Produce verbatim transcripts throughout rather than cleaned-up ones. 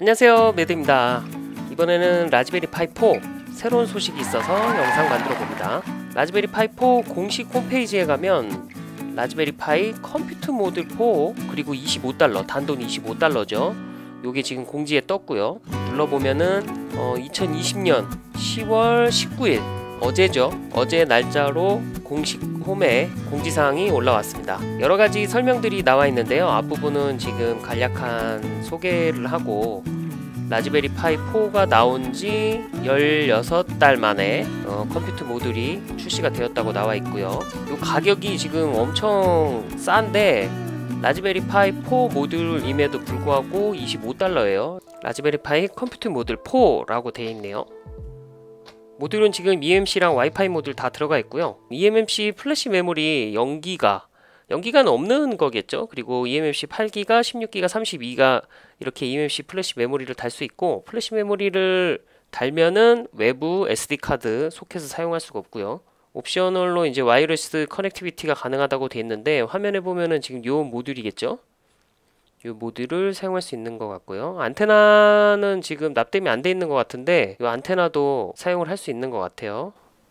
안녕하세요, 매드입니다. 이번에는 라즈베리 파이 사 새로운 소식이 있어서 영상 만들어 봅니다. 라즈베리 파이 사 공식 홈페이지에 가면 라즈베리 파이 컴퓨터 모드 사 그리고 이십오 달러, 단돈 이십오 달러죠. 요게 지금 공지에 떴고요. 눌러보면은 어, 이천이십 년 시월 십구일 어제죠. 어제 날짜로 공식 홈에 공지사항이 올라왔습니다. 여러가지 설명들이 나와 있는데요. 앞부분은 지금 간략한 소개를 하고 라즈베리 파이 사가 나온지 열여섯 달 만에 어, 컴퓨터 모듈이 출시가 되었다고 나와 있고요. 요 가격이 지금 엄청 싼데 라즈베리 파이 사 모듈임에도 불구하고 이십오 달러예요. 라즈베리 파이 컴퓨터 모듈 사라고 되어 있네요. 모듈은 지금 이엠엠씨랑 와이파이 모듈 다 들어가 있고요. 이엠엠씨 플래시 메모리 영 기가 영 기가는 없는 거겠죠. 그리고 이엠엠씨 팔 기가, 십육 기가, 삼십이 기가 이렇게 이엠엠씨 플래시 메모리를 달 수 있고, 플래시 메모리를 달면은 외부 에스디 카드 소켓을 사용할 수가 없고요. 옵셔널로 이제 와이어리스 커넥티비티가 가능하다고 되어 있는데, 화면에 보면은 지금 요 모듈이겠죠. 이 모듈을 사용할 수 있는 것 같고요. 안테나는 지금 납땜이 안 돼 있는 것 같은데 이 안테나도 사용을 할 수 있는 것 같아요.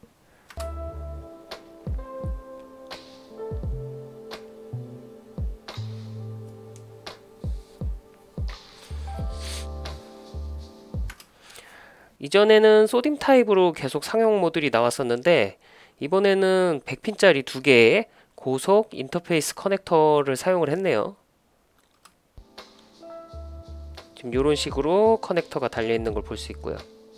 이전에는 소딤 타입으로 계속 상용 모듈이 나왔었는데 이번에는 백 핀짜리 두 개의 고속 인터페이스 커넥터를 사용을 했네요. 지금 이런 식으로 커넥터가 달려있는 걸 볼 수 있고요.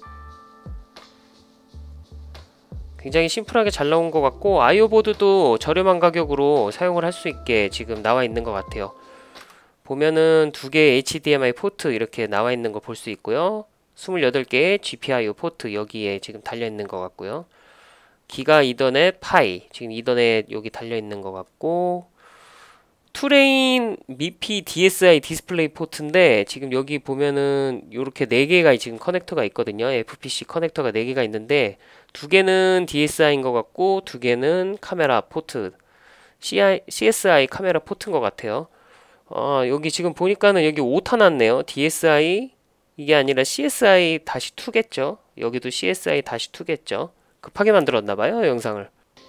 굉장히 심플하게 잘 나온 것 같고, 아이오 보드도 저렴한 가격으로 사용을 할 수 있게 지금 나와 있는 것 같아요. 보면은 두 개의 에이치디엠아이 포트 이렇게 나와 있는 거 볼 수 있고요. 스물여덟 개의 지피아이오 포트 여기에 지금 달려 있는 것 같고요. 기가 이더넷 파이 지금 이더넷 여기 달려 있는 것 같고, 투레인 미피 디에스아이 디스플레이 포트인데 지금 여기 보면은 요렇게 네 개가 지금 커넥터가 있거든요. 에프피씨 커넥터가 네 개가 있는데 두 개는 디에스아이인 것 같고 두 개는 카메라 포트 씨아이, 씨에스아이 카메라 포트인 것 같아요. 어, 여기 지금 보니까는 여기 오타 났네요. 디에스아이 이게 아니라 씨에스아이 이겠죠. 여기도 씨에스아이 이겠죠. 급하게 만들었나봐요, 영상을.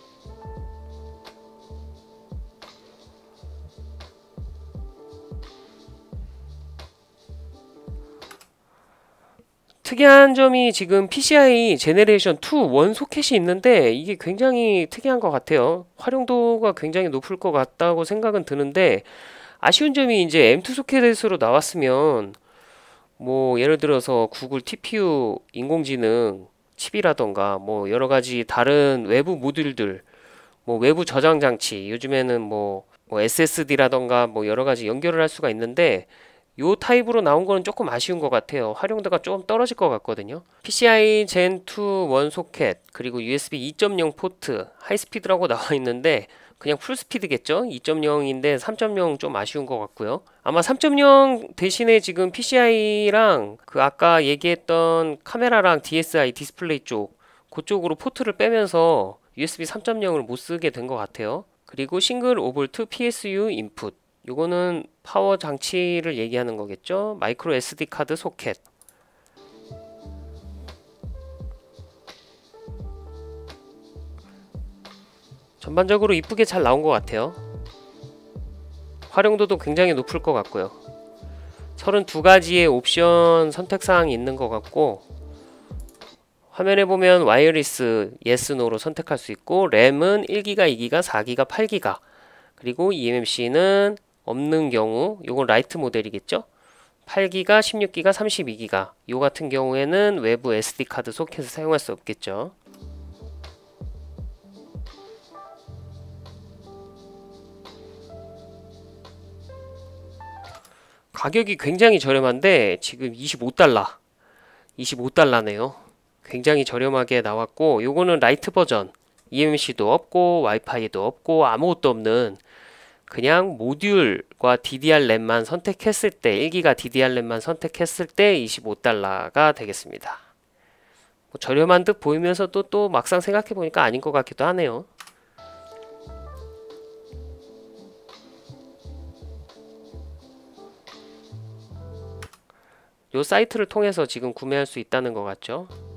특이한 점이 지금 피시아이 제네레이션 이 원 소켓이 있는데 이게 굉장히 특이한 것 같아요. 활용도가 굉장히 높을 것 같다고 생각은 드는데, 아쉬운 점이 이제 엠 투 소켓으로 나왔으면 뭐 예를 들어서 구글 티피유 인공지능 칩이라던가 뭐 여러가지 다른 외부 모듈들, 뭐 외부 저장 장치, 요즘에는 뭐, 뭐 에스에스디라던가 뭐 여러가지 연결을 할 수가 있는데 요 타입으로 나온 거는 조금 아쉬운 것 같아요. 활용도가 조금 떨어질 것 같거든요. 피시아이 젠 투 원 소켓 그리고 유에스비 이 점 영 포트 하이스피드라고 나와 있는데 그냥 풀스피드겠죠. 이 점 영인데 삼 점 영 좀 아쉬운 것 같고요. 아마 삼 점 영 대신에 지금 피시아이랑 그 아까 얘기했던 카메라랑 디에스아이 디스플레이 쪽 그쪽으로 포트를 빼면서 유에스비 삼 점 영을 못 쓰게 된 것 같아요. 그리고 싱글 오볼트 피에스유 인풋, 요거는 파워 장치를 얘기하는 거겠죠. 마이크로 에스디 카드 소켓. 전반적으로 이쁘게 잘 나온 것 같아요. 활용도도 굉장히 높을 것 같고요. 서른두 가지의 옵션 선택사항이 있는 것 같고, 화면에 보면 와이어리스 예스 노로 선택할 수 있고, 램은 일 기가, 이 기가, 사 기가, 팔 기가, 그리고 이엠엠씨는 없는 경우, 요건 라이트 모델이겠죠. 팔 기가, 십육 기가, 삼십이 기가 요 같은 경우에는 외부 에스디 카드 소켓을 사용할 수 없겠죠. 가격이 굉장히 저렴한데 지금 이십오 달러 이십오 달러네요 굉장히 저렴하게 나왔고, 요거는 라이트 버전, 이엠엠씨도 없고 와이파이도 없고 아무것도 없는 그냥 모듈과 디디알 램만 선택했을 때, 일 기가 디디알 램만 선택했을 때 이십오 달러가 되겠습니다. 뭐 저렴한 듯 보이면서도 또 막상 생각해보니까 아닌 것 같기도 하네요. 요 사이트를 통해서 지금 구매할 수 있다는 것 같죠.